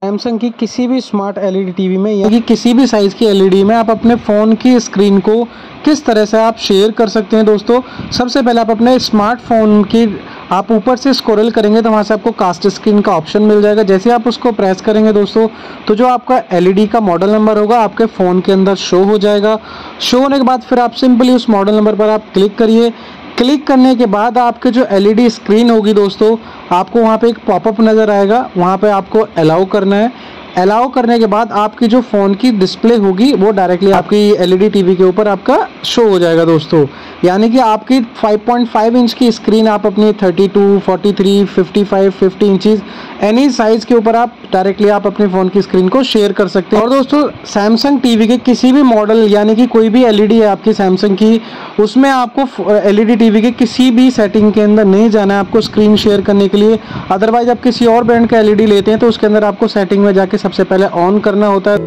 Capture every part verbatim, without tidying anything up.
Samsung की किसी भी स्मार्ट एलईडी टीवी में या कि किसी भी साइज़ की एलईडी में आप अपने फ़ोन की स्क्रीन को किस तरह से आप शेयर कर सकते हैं दोस्तों। सबसे पहले आप अपने स्मार्टफोन की आप ऊपर से स्क्रॉल करेंगे तो वहाँ से आपको कास्ट स्क्रीन का ऑप्शन मिल जाएगा। जैसे आप उसको प्रेस करेंगे दोस्तों तो जो आपका एलईडी का मॉडल नंबर होगा आपके फ़ोन के अंदर शो हो जाएगा। शो होने के बाद फिर आप सिंपली उस मॉडल नंबर पर आप क्लिक करिए। क्लिक करने के बाद आपके जो एलईडी स्क्रीन होगी दोस्तों आपको वहाँ पे एक पॉपअप नज़र आएगा, वहाँ पे आपको अलाउ करना है। अलाउ करने के बाद आपकी जो फ़ोन की डिस्प्ले होगी वो डायरेक्टली आपकी एलईडी टीवी के ऊपर आपका शो हो जाएगा दोस्तों। यानी कि आपकी फाइव पॉइंट फाइव इंच की स्क्रीन आप अपनी thirty two, forty three, fifty five, fifty inches any size के ऊपर आप डायरेक्टली आप अपने फ़ोन की स्क्रीन को शेयर कर सकते हैं। और दोस्तों सैमसंग टीवी के किसी भी मॉडल यानी कि कोई भी एलईडी है आपकी सैमसंग की, उसमें आपको एलईडी टीवी के किसी भी सेटिंग के अंदर नहीं जाना है आपको स्क्रीन शेयर करने के लिए। अदरवाइज आप किसी और ब्रांड का एलईडी लेते हैं तो उसके अंदर आपको सेटिंग में जाके सबसे पहले ऑन करना होता है।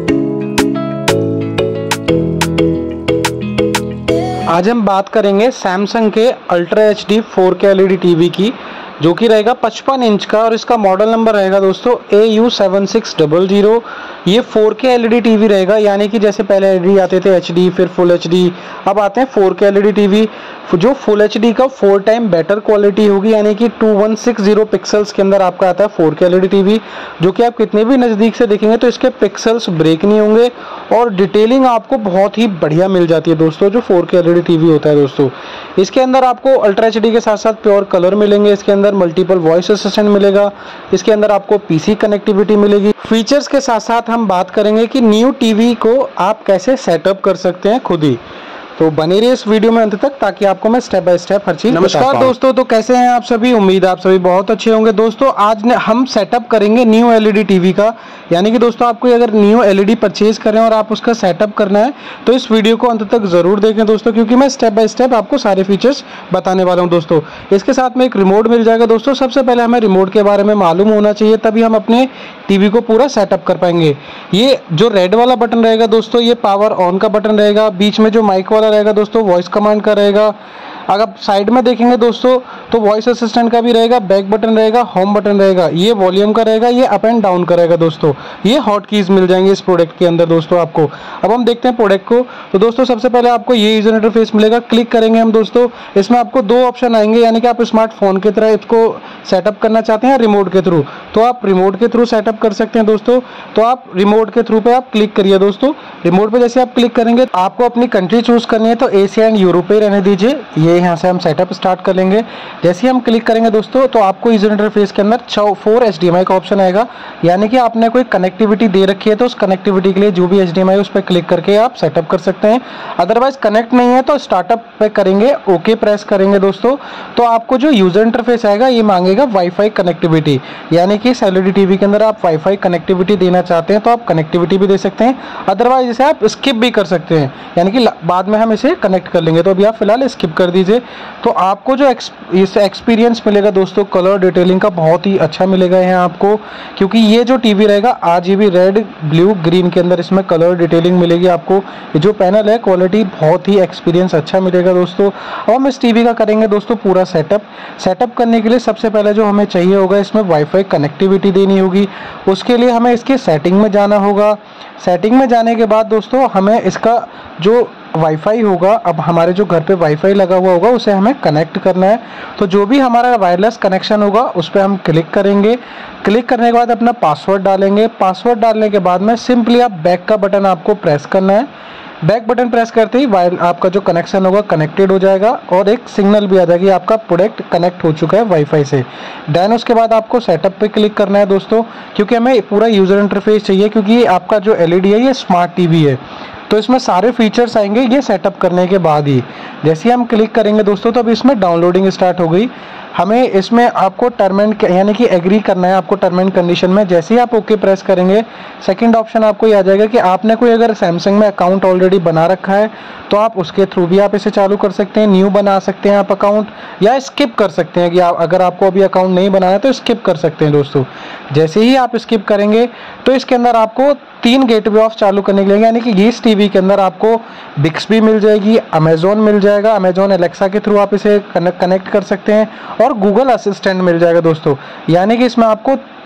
आज हम बात करेंगे सैमसंग के ultra H D four K LED TV की, जो कि रहेगा पचपन इंच का और इसका मॉडल नंबर रहेगा दोस्तों A U seven six double zero. ये फोर के एलईडी टीवी रहेगा, यानी कि जैसे पहले एलईडी आते थे एचडी फिर फुल एचडी, अब आते हैं फोर के एलईडी टीवी। जो फुल एचडी का फोर टाइम बेटर क्वालिटी होगी, यानी कि two one six zero pixels के अंदर आपका आता है फोर के एलईडी टीवी, जो कि आप कितने भी नज़दीक से देखेंगे तो इसके पिक्सल्स ब्रेक नहीं होंगे और डिटेलिंग आपको बहुत ही बढ़िया मिल जाती है दोस्तों जो फोर के एलईडी टीवी होता है दोस्तों। इसके अंदर आपको अल्ट्रा एचडी के साथ साथ प्योर कलर मिलेंगे, इसके अंदर मल्टीपल वॉइस असिस्टेंट मिलेगा, इसके अंदर आपको पीसी कनेक्टिविटी मिलेगी। फीचर्स के साथ साथ हम बात करेंगे कि न्यू टीवी को आप कैसे सेटअप कर सकते हैं खुद ही। तो बने रहिए इस वीडियो में अंत तक ताकि आपको मैं स्टेप बाय स्टेप हर चीज। नमस्कार दोस्तों, तो कैसे हैं आप सभी? उम्मीद आप सभी बहुत अच्छे होंगे। दोस्तों आज ने हम सेटअप करेंगे न्यू एलईडी टीवी का, यानी कि दोस्तों आपको अगर न्यू एलईडी परचेज करें और आप उसका सेटअप करना है तो इस वीडियो को अंत तक जरूर देखें दोस्तों, क्योंकि मैं स्टेप बाय स्टेप आपको सारे फीचर्स बताने वाला हूँ दोस्तों। इसके साथ में एक रिमोट मिल जाएगा दोस्तों। सबसे पहले हमें रिमोट के बारे में मालूम होना चाहिए, तभी हम अपने टीवी को पूरा सेटअप कर पाएंगे। ये जो रेड वाला बटन रहेगा दोस्तों ये पावर ऑन का बटन रहेगा, बीच में जो माइक वाला रहेगा दोस्तों वॉइस कमांड का रहेगा। अगर साइड में देखेंगे दोस्तों तो वॉइस असिस्टेंट का भी रहेगा, बैक बटन रहेगा, होम बटन रहेगा, ये वॉल्यूम का रहेगा, ये अप एंड डाउन का रहेगा दोस्तों। ये हॉट कीज मिल जाएंगे इस प्रोडक्ट के अंदर दोस्तों आपको। अब हम देखते हैं प्रोडक्ट को। तो दोस्तों सबसे पहले आपको ये यूजर इंटरफेस मिलेगा। क्लिक करेंगे हम दोस्तों, इसमें आपको दो ऑप्शन आएंगे, यानी कि आप स्मार्टफोन की तरह इसको सेटअप करना चाहते हैं रिमोट के थ्रू, तो आप रिमोट के थ्रू सेटअप कर सकते हैं दोस्तों। तो आप रिमोट के थ्रू पे आप क्लिक करिए दोस्तों। रिमोट पे जैसे आप क्लिक करेंगे आपको अपनी कंट्री चूज करनी है, तो एशिया एंड यूरोप पे रहने दीजिए। ये यहाँ से हम सेटअप स्टार्ट कर लेंगे। जैसे ही हम क्लिक करेंगे दोस्तों तो आपको यूजर इंटरफेस के अंदर four H D M I का ऑप्शन आएगा, यानी कि आपने कोई कनेक्टिविटी दे रखी है तो उस कनेक्टिविटी के लिए जो भी एच डी एम आई उस पर क्लिक करके आप सेटअप कर सकते हैं। अदरवाइज कनेक्ट नहीं है तो स्टार्टअप पे करेंगे, ओके प्रेस करेंगे दोस्तों, तो आपको जो यूजर इंटरफेस आएगा ये मांगेगा वाईफाई कनेक्टिविटी, यानी कि एलईडी टीवी के अंदर आप वाईफाई कनेक्टिविटी देना चाहते हैं तो आप कनेक्टिविटी भी दे सकते हैं। अदरवाइज इसे आप स्किप भी कर सकते हैं, यानी कि बाद में हम इसे कनेक्ट कर लेंगे। तो अभी आप फिलहाल स्किप कर दीजिए। तो आपको जो इस एक्सपीरियंस मिलेगा दोस्तों कलर डिटेलिंग का बहुत ही अच्छा मिलेगा यहाँ आपको, क्योंकि ये जो टीवी रहेगा आरजीबी रेड ब्लू ग्रीन के अंदर इसमें कलर डिटेलिंग मिलेगी आपको। ये जो पैनल है क्वालिटी बहुत ही एक्सपीरियंस अच्छा मिलेगा दोस्तों। अब हम इस टीवी का करेंगे दोस्तों पूरा सेटअप। सेटअप करने के लिए सबसे पहले जो हमें चाहिए होगा इसमें वाईफाई कनेक्टिविटी देनी होगी। उसके लिए हमें इसके सेटिंग में जाना होगा। सेटिंग में जाने के बाद दोस्तों हमें इसका जो वाईफाई होगा, अब हमारे जो घर पे वाईफाई लगा हुआ होगा उसे हमें कनेक्ट करना है। तो जो भी हमारा वायरलेस कनेक्शन होगा उस पर हम क्लिक करेंगे। क्लिक करने के बाद अपना पासवर्ड डालेंगे। पासवर्ड डालने के बाद में सिंपली आप बैक का बटन आपको प्रेस करना है। बैक बटन प्रेस करते ही वायर आपका जो कनेक्शन होगा कनेक्टेड हो जाएगा और एक सिग्नल भी आ जाएगी आपका प्रोडक्ट कनेक्ट हो चुका है वाईफाई से। देन उसके बाद आपको सेटअप पे क्लिक करना है दोस्तों, क्योंकि हमें पूरा यूजर इंटरफेस चाहिए, क्योंकि आपका जो एलईडी है ये स्मार्ट टीवी है तो इसमें सारे फीचर्स आएंगे ये सेटअप करने के बाद ही। जैसे ही हम क्लिक करेंगे दोस्तों तो अब इसमें डाउनलोडिंग स्टार्ट हो गई। हमें इसमें आपको टर्म एंड यानी कि एग्री करना है आपको टर्म एंड कंडीशन में। जैसे ही आप ओके प्रेस करेंगे सेकंड ऑप्शन आपको ये आ जाएगा कि आपने कोई अगर सैमसंग में अकाउंट ऑलरेडी बना रखा है तो आप उसके थ्रू भी आप इसे चालू कर सकते हैं। न्यू बना सकते हैं आप अकाउंट, या स्किप कर सकते हैं कि आप अगर आपको अभी अकाउंट नहीं बनाया है तो स्किप कर सकते हैं दोस्तों। जैसे ही आप स्किप करेंगे तो इसके अंदर आपको तीन गेटवे ऑफ चालू करने के लिए, यानी कि इस टीवी के अंदर आपको बिक्सबी मिल जाएगी, अमेजोन मिल जाएगा, अमेजोन एलेक्सा के थ्रू आप इसे कनेक्ट कर सकते हैं, और गूगल असिस्टेंट मिल जाएगा दोस्तों। यानी कि इसमें आपको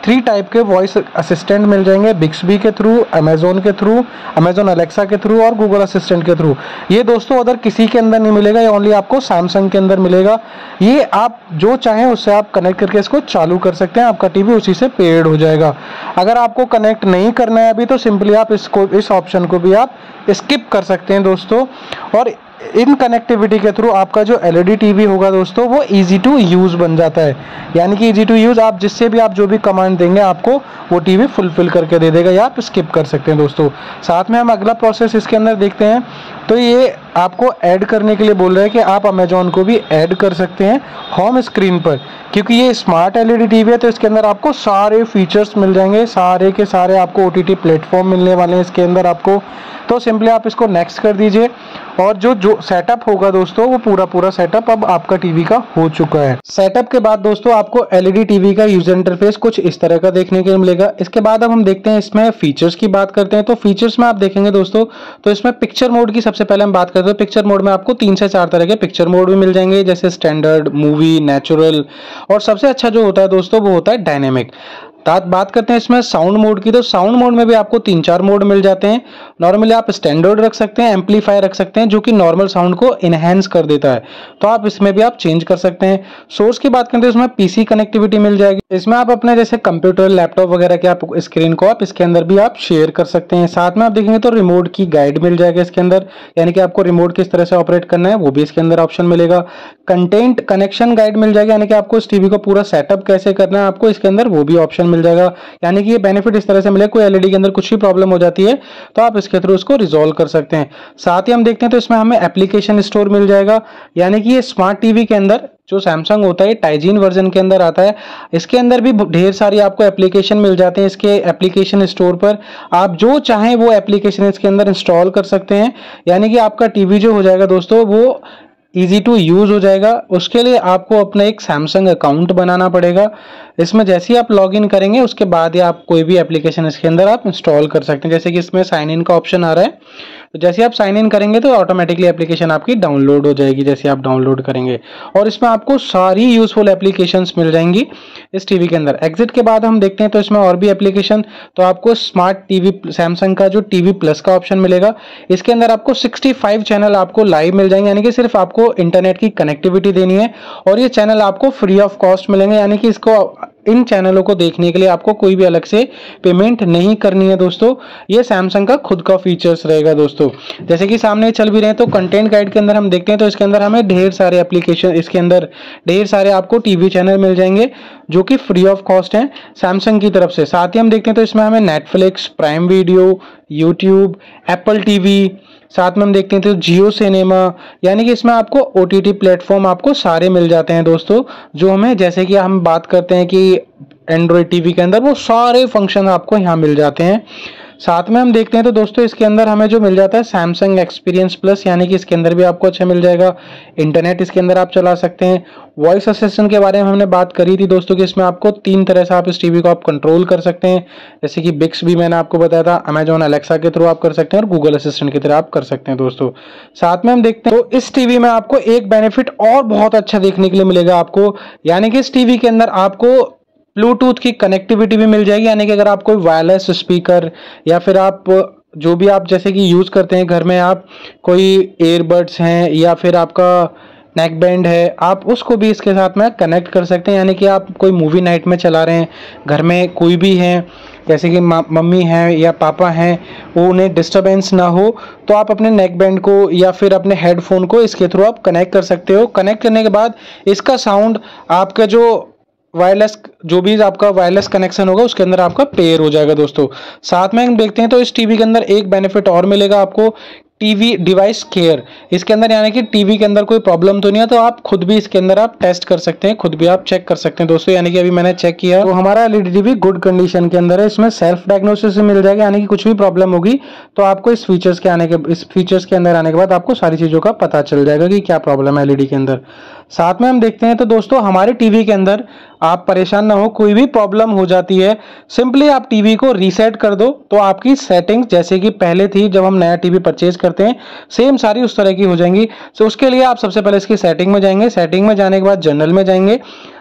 थ्री टाइप के वॉइस असिस्टेंट मिल जाएंगे, बिक्सबी के थ्रू, अमेजोन के थ्रू, अमेजोन अलेक्सा के थ्रू और गूगल असिस्टेंट के थ्रू। ये दोस्तों अदर किसी के अंदर नहीं मिलेगा, ये ओनली आपको सैमसंग के अंदर मिलेगा। ये आप जो चाहें उससे आप कनेक्ट करके इसको चालू कर सकते हैं, आपका टीवी उसी से पेयर्ड हो जाएगा। अगर आपको कनेक्ट नहीं करना है अभी तो सिंपली आप इसको इस ऑप्शन को भी आप स्किप कर सकते हैं दोस्तों। और इन कनेक्टिविटी के थ्रू आपका जो एलईडी टीवी होगा दोस्तों वो इजी टू यूज़ बन जाता है, यानी कि इजी टू यूज़ आप जिससे भी आप जो भी कमांड देंगे आपको वो टीवी फुलफिल करके दे देगा, या आप स्किप कर सकते हैं दोस्तों। साथ में हम अगला प्रोसेस इसके अंदर देखते हैं। तो ये आपको ऐड करने के लिए बोल रहा है कि आप अमेजोन को भी ऐड कर सकते हैं होम स्क्रीन पर, क्योंकि ये स्मार्ट एलईडी टीवी है तो इसके अंदर आपको सारे फीचर्स मिल जाएंगे, सारे के सारे आपको ओटीटी प्लेटफॉर्म मिलने वाले हैं इसके अंदर आपको। तो सिंपली आप इसको नेक्स्ट कर दीजिए और जो जो सेटअप होगा दोस्तों वो पूरा पूरा सेटअप अब आपका टीवी का हो चुका है। सेटअप के बाद दोस्तों आपको एलईडी टीवी का यूजर इंटरफेस कुछ इस तरह का देखने के लिए मिलेगा। इसके बाद अब हम देखते हैं इसमें फीचर्स की बात करते हैं। तो फीचर्स में आप देखेंगे दोस्तों तो इसमें पिक्चर मोड की सबसे पहले हम बात करते हैं। पिक्चर मोड में आपको तीन से चार तरह के पिक्चर मोड भी मिल जाएंगे, जैसे स्टैंडर्ड, मूवी, नेचुरल, और सबसे अच्छा जो होता है दोस्तों वो होता है डायनेमिक। बात करते हैं इसमें साउंड मोड की, तो साउंड मोड में भी आपको तीन चार मोड मिल जाते हैं। नॉर्मली आप स्टैंडर्ड रख सकते हैं, एम्पलीफायर रख सकते हैं जो कि नॉर्मल साउंड को इनहेंस कर देता है, तो आप इसमें भी आप चेंज कर सकते हैं। सोर्स की बात करते हैं इसमें पीसी कनेक्टिविटी मिल जाएगी, इसमें आप अपने जैसे कंप्यूटर, लैपटॉप वगैरह के आप स्क्रीन को आप इसके अंदर भी आप शेयर कर सकते हैं। साथ में आप देखेंगे तो रिमोट की गाइड मिल जाएगा इसके अंदर, यानी कि आपको रिमोट किस तरह से ऑपरेट करना है वो भी इसके अंदर ऑप्शन मिलेगा। कंटेंट कनेक्शन गाइड मिल जाएगा, यानी कि आपको इस टीवी को पूरा सेटअप कैसे करना है आपको इसके अंदर वो भी ऑप्शन मिल जाएगा। यानी कि ये बेनिफिट इस तरह से मिले, कोई एलईडी के अंदर कुछ भी प्रॉब्लम हो जाती है तो आप इसके थ्रू उसको रिजॉल्व कर सकते हैं। साथ ही हम देखते हैं तो इसमें हमें एप्लीकेशन स्टोर मिल जाएगा, यानी कि ये स्मार्ट टीवी के अंदर जो सैमसंग होता है टाइजीन वर्जन के अंदर आता है, इसके अंदर भी ढेर सारी आपको एप्लीकेशन मिल जाते हैं। इसके एप्लीकेशन स्टोर पर आप जो चाहें वो एप्लीकेशन इसके अंदर इंस्टॉल कर सकते हैं, यानी कि आपका टीवी जो हो जाएगा दोस्तों वो इजी टू यूज़ हो जाएगा। उसके लिए आपको अपना एक सैमसंग अकाउंट बनाना पड़ेगा। इसमें जैसे ही आप लॉगिन करेंगे उसके बाद ही आप कोई भी एप्लीकेशन इसके अंदर आप इंस्टॉल कर सकते हैं, जैसे कि इसमें साइन इन का ऑप्शन आ रहा है, तो जैसे आप साइन इन करेंगे तो ऑटोमेटिकली एप्लीकेशन आपकी डाउनलोड हो जाएगी जैसे आप डाउनलोड करेंगे, और इसमें आपको सारी यूजफुल एप्लीकेशंस मिल जाएंगी इस टीवी के अंदर। एग्जिट के बाद हम देखते हैं तो इसमें और भी एप्लीकेशन, तो आपको स्मार्ट टीवी सैमसंग का जो टीवी प्लस का ऑप्शन मिलेगा, इसके अंदर आपको पैंसठ चैनल आपको लाइव मिल जाएंगे, यानी कि सिर्फ आपको इंटरनेट की कनेक्टिविटी देनी है और ये चैनल आपको फ्री ऑफ कॉस्ट मिलेंगे, यानी कि इसको इन चैनलों को देखने के लिए आपको कोई भी अलग से पेमेंट नहीं करनी है दोस्तों। ये सैमसंग का खुद का फीचर्स रहेगा दोस्तों। जैसे कि सामने चल भी रहे हैं तो कंटेंट गाइड के अंदर हम देखते हैं तो इसके अंदर हमें ढेर सारे एप्लीकेशन, इसके अंदर ढेर सारे आपको टीवी चैनल मिल जाएंगे जो कि फ्री ऑफ कॉस्ट हैं सैमसंग की तरफ से। साथ ही हम देखते हैं तो इसमें हमें Netflix, Prime Video, YouTube, Apple TV, साथ में हम देखते हैं तो जियो सिनेमा, यानी कि इसमें आपको ओटीटी प्लेटफॉर्म आपको सारे मिल जाते हैं दोस्तों, जो हमें जैसे कि हम बात करते हैं कि एंड्रॉयड टीवी के अंदर वो सारे फंक्शन आपको यहाँ मिल जाते हैं। साथ में हम देखते हैं तो दोस्तों इसके अंदर हमें जो मिल जाता है सैमसंग एक्सपीरियंस प्लस, यानी कि इसके अंदर भी आपको अच्छा मिल जाएगा। इंटरनेट इसके अंदर आप चला सकते हैं। वॉइस असिस्टेंट के बारे में हमने बात करी थी दोस्तों कि इसमें आपको तीन तरह से आप इस टीवी को आप कंट्रोल कर सकते हैं, जैसे कि बिक्स भी मैंने आपको बताया था, अमेजोन अलेक्सा के थ्रू आप कर सकते हैं और गूगल असिस्टेंट की तरह आप कर सकते हैं दोस्तों। साथ में हम देखते हैं तो इस टीवी में आपको एक बेनिफिट और बहुत अच्छा देखने के लिए मिलेगा आपको, यानी कि इस टीवी के अंदर आपको ब्लूटूथ की कनेक्टिविटी भी मिल जाएगी, यानी कि अगर आप कोई वायरलेस स्पीकर या फिर आप जो भी आप जैसे कि यूज़ करते हैं घर में, आप कोई एयरबड्स हैं या फिर आपका नेक बैंड है, आप उसको भी इसके साथ में कनेक्ट कर सकते हैं, यानी कि आप कोई मूवी नाइट में चला रहे हैं, घर में कोई भी हैं जैसे कि मम्मी हैं या पापा हैं, वो उन्हें डिस्टरबेंस ना हो तो आप अपने नेक बैंड को या फिर अपने हेडफोन को इसके थ्रू आप कनेक्ट कर सकते हो। कनेक्ट करने के बाद इसका साउंड आपका जो वायरलेस जो भी आपका वायरलेस कनेक्शन होगा उसके अंदर आपका पेयर हो जाएगा दोस्तों। साथ में हम देखते हैं तो इस टीवी के अंदर एक बेनिफिट और मिलेगा आपको, टीवी डिवाइस केयर। इसके अंदर यानी कि टीवी के अंदर कोई प्रॉब्लम तो नहीं है तो आप खुद भी इसके अंदर आप टेस्ट कर सकते हैं, खुद भी आप चेक कर सकते हैं दोस्तों। यानी कि अभी मैंने चेक किया तो हमारा एलईडी टीवी गुड कंडीशन के अंदर है। इसमें सेल्फ डायग्नोसिस मिल जाएगा, यानी कि कुछ भी प्रॉब्लम होगी तो आपको इस फीचर्स के आने के इस फीचर्स के अंदर आने के बाद आपको सारी चीज़ों का पता चल जाएगा कि क्या प्रॉब्लम है एलईडी के अंदर। साथ में हम देखते हैं तो दोस्तों हमारे टीवी के अंदर आप परेशान ना हो, कोई भी प्रॉब्लम हो जाती है सिंपली आप टीवी को रीसेट कर दो तो आपकी सेटिंग्स जैसे कि पहले थी जब हम नया टीवी परचेज करते हैं सेम सारी उस तरह की हो जाएंगी। तो उसके लिए आप सबसे पहले इसकी सेटिंग में जाएंगे, सेटिंग में जाने के बाद जनरल में जाएंगे,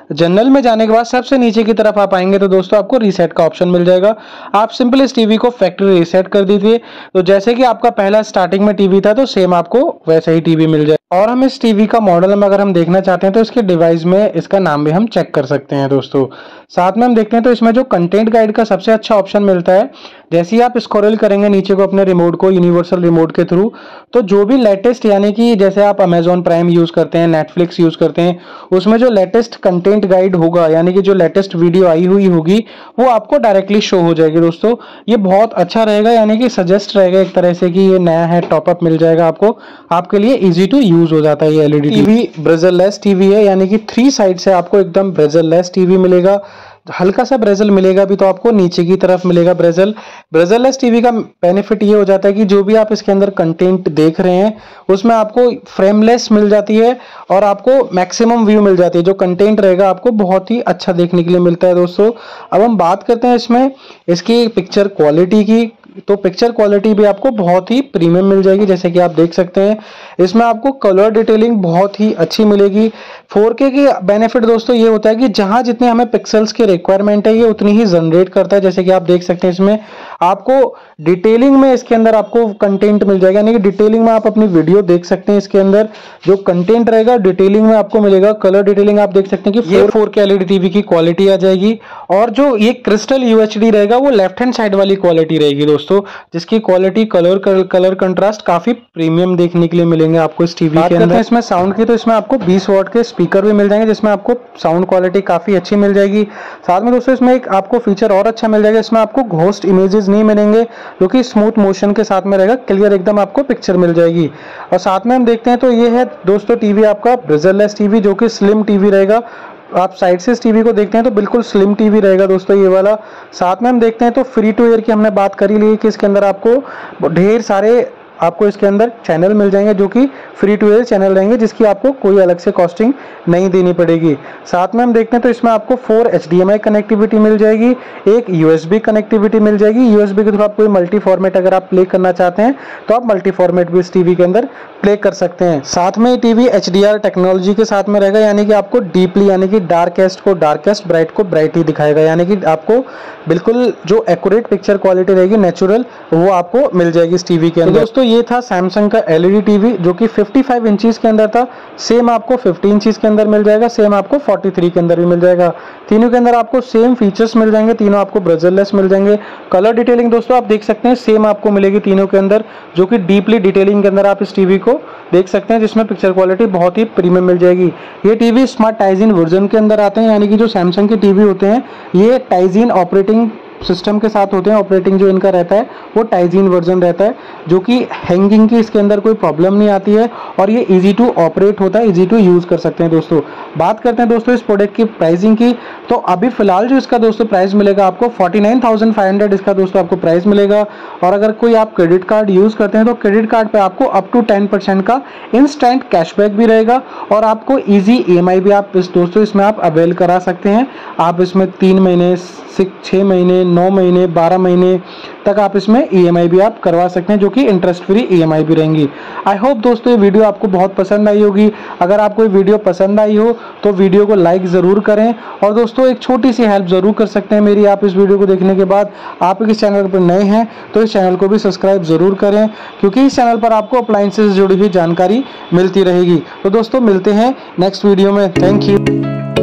जनरल में जाने के बाद सबसे नीचे की तरफ आप आएंगे तो दोस्तों आपको रीसेट का ऑप्शन मिल जाएगा। आप सिंपल इस टीवी को फैक्ट्री रीसेट कर दीजिए, तो जैसे कि आपका पहला स्टार्टिंग में टीवी था तो सेम आपको वैसे ही टीवी मिल जाए। और हम इस टीवी का मॉडल नंबर अगर हम देखना चाहते हैं तो इसके डिवाइस में इसका नाम भी हम चेक कर सकते हैं दोस्तों। साथ में हम देखते हैं तो इसमें जो कंटेंट गाइड का सबसे अच्छा ऑप्शन मिलता है, जैसे ही आप स्क्रॉल करेंगे नीचे को अपने रिमोट को यूनिवर्सल रिमोट के थ्रू, तो जो भी लेटेस्ट यानी कि जैसे आप अमेजॉन प्राइम यूज करते हैं, नेटफ्लिक्स यूज करते हैं, उसमें जो लेटेस्ट कंटेंट गाइड होगा यानी कि जो लेटेस्ट वीडियो आई हुई होगी वो आपको डायरेक्टली शो हो जाएगी दोस्तों। ये बहुत अच्छा रहेगा, यानी कि सजेस्ट रहेगा एक तरह से कि ये नया है, टॉपअप मिल जाएगा आपको, आपके लिए इजी टू यूज हो जाता है। ये LED TV bezel less TV है, यानी कि थ्री साइड से आपको एकदम ब्रेजल लेस टीवी मिलेगा। हल्का सा ब्रेजल मिलेगा भी तो आपको नीचे की तरफ मिलेगा ब्रेजल। ब्रेजल लेस टीवी का बेनिफिट ये हो जाता है कि जो भी आप इसके अंदर कंटेंट देख रहे हैं उसमें आपको फ्रेमलेस मिल जाती है और आपको मैक्सिमम व्यू मिल जाती है। जो कंटेंट रहेगा आपको बहुत ही अच्छा देखने के लिए मिलता है दोस्तों। अब हम बात करते हैं इसमें इसकी पिक्चर क्वालिटी की, तो पिक्चर क्वालिटी भी आपको बहुत ही प्रीमियम मिल जाएगी। जैसे कि आप देख सकते हैं इसमें आपको कलर डिटेलिंग बहुत ही अच्छी मिलेगी। फोर के की बेनिफिट दोस्तों ये होता है कि जहां जितने हमें पिक्सल्स की रिक्वायरमेंट है ये उतनी ही जनरेट करता है। जैसे कि आप देख सकते हैं इसमें आपको डिटेलिंग में इसके अंदर आपको कंटेंट मिल जाएगा, यानी कि डिटेलिंग में आप अपनी वीडियो देख सकते हैं। इसके अंदर जो कंटेंट रहेगा डिटेलिंग में आपको मिलेगा। कलर डिटेलिंग आप देख सकते हैं कि ये फोर के एलईडी टीवी की क्वालिटी आ जाएगी। और जो ये क्रिस्टल यूएचडी रहेगा वो लेफ्ट हैंड साइड वाली क्वालिटी रहेगी दोस्तों, जिसकी क्वालिटी कलर कलर कंट्रास्ट काफी प्रीमियम देखने के लिए मिलेंगे आपको इस टीवी के अंदर। इसमें साउंड की तो इसमें आपको बीस वॉट के स्पीकर भी मिल जाएंगे, जिसमें आपको साउंड क्वालिटी काफी अच्छी मिल जाएगी। साथ में दोस्तों इसमें एक आपको फीचर और अच्छा मिल जाएगा, इसमें आपको घोस्ट इमेजेस नहीं मिलेंगे, जो कि स्मूथ मोशन के साथ में रहेगा, क्लियर एकदम आपको पिक्चर मिल जाएगी। और साथ में हम देखते हैं तो ये है दोस्तों टीवी आपका ब्रेजरलेस टीवी, जो कि स्लिम टीवी रहेगा। आप साइड से इस टीवी को देखते हैं तो बिल्कुल स्लिम टीवी रहेगा दोस्तों ये वाला। साथ में हम देखते हैं तो फ्री टू एयर की हमने बात करी ली कि इसके अंदर आपको ढेर सारे आपको इसके अंदर चैनल मिल जाएंगे जो कि फ्री टू एयर चैनल रहेंगे, जिसकी आपको कोई अलग से कॉस्टिंग नहीं देनी पड़ेगी। साथ में हम देखते हैं तो इसमें आपको four H D M I connectivity मिल जाएगी, एक यूएसबी कनेक्टिविटी मिल जाएगी। यूएसबी के थ्रू आप कोई मल्टी फॉर्मेट अगर आप प्ले करना चाहते हैं तो आप मल्टी फॉर्मेट भी इस टीवी के अंदर प्ले कर सकते हैं। साथ में TV H D R technology के साथ में रहेगा, यानी कि आपको डीपली यानी कि डार्केस्ट को डार्केस्ट, ब्राइट को ब्राइट ही दिखाएगा, यानी कि आपको बिल्कुल जो एक्यूरेट पिक्चर क्वालिटी रहेगी नेचुरल वो आपको मिल जाएगी इस टीवी के अंदर। तो दोस्तों ये था सैमसंग का एलईडी टीवी जो कि पचपन इंचेस के अंदर था। सेम आपको पचास इंचेस के अंदर मिल जाएगा, सेम आपको तैंतालीस के अंदर भी मिल जाएगा। तीनों के अंदर आपको सेम फीचर्स मिल जाएंगे, तीनों आपको ब्रेजरलेस मिल जाएंगे। कलर डिटेलिंग दोस्तों आप देख सकते हैं सेम आपको मिलेगी तीनों के अंदर, जो कि डीपली डिटेलिंग के अंदर आप इस टीवी को देख सकते हैं, जिसमें पिक्चर क्वालिटी बहुत ही प्रीमियम मिल जाएगी। ये टीवी स्मार्ट टाइजिन वर्जन के अंदर आते हैं, यानी कि जो सैमसंग के टीवी होते हैं ये टाइजिन ऑपरेटिंग सिस्टम के साथ होते हैं। ऑपरेटिंग जो इनका रहता है वो टाइजिन वर्जन रहता है, जो कि हैंगिंग की इसके अंदर कोई प्रॉब्लम नहीं आती है और ये इजी टू ऑपरेट होता है, इजी टू यूज कर सकते हैं दोस्तों। बात करते हैं दोस्तों इस प्रोडक्ट की प्राइसिंग की, तो अभी फिलहाल जो इसका दोस्तों प्राइस मिलेगा आपको forty nine thousand five hundred इसका दोस्तों आपको प्राइस मिलेगा। और अगर कोई आप क्रेडिट कार्ड यूज करते हैं तो क्रेडिट कार्ड पे आपको अप टू टेन परसेंट का इंस्टेंट कैशबैक भी रहेगा और आपको ईजी ई एम आई भी आप इस दोस्तों इसमें आप अवेल करा सकते हैं। आप इसमें तीन महीने छः महीने नौ महीने बारह महीने तक आप इसमें ई एम आई भी आप करवा सकते हैं, जो कि interest free E M I भी रहेंगी। आई होप दोस्तों ये वीडियो आपको बहुत पसंद आई होगी। अगर आपको ये वीडियो पसंद आई हो तो वीडियो को लाइक ज़रूर करें और दोस्तों एक छोटी सी हेल्प ज़रूर कर सकते हैं मेरी आप इस वीडियो को देखने के बाद। आप इस चैनल पर नए हैं तो इस चैनल को भी सब्सक्राइब ज़रूर करें, क्योंकि इस चैनल पर आपको अप्लायंसेस से जुड़ी हुई जानकारी मिलती रहेगी। तो दोस्तों मिलते हैं नेक्स्ट वीडियो में। Thank you.